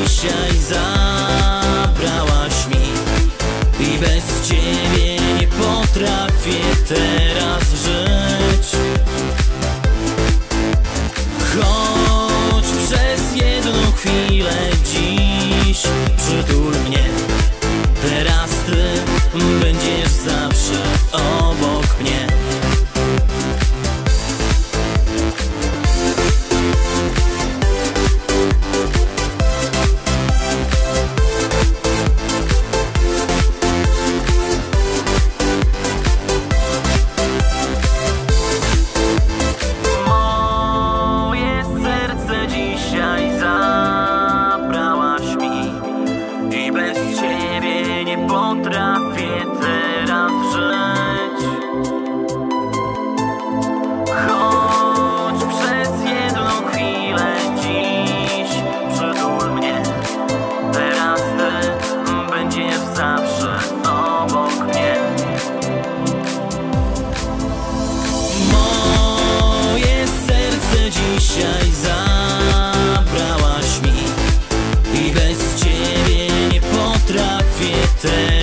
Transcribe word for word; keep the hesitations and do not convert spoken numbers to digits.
dzisiaj zabrałaś mi i bez ciebie nie potrafię teraz żyć. Choć przez jedną chwilę dziś przytul mnie, teraz ty będziesz zawsze obok mnie. Potrafię teraz żyć. Choć przez jedną chwilę dziś przytul mnie, teraz ty będziesz zawsze obok mnie. Moje serce dzisiaj zabrałaś mi i bez ciebie nie potrafię teraz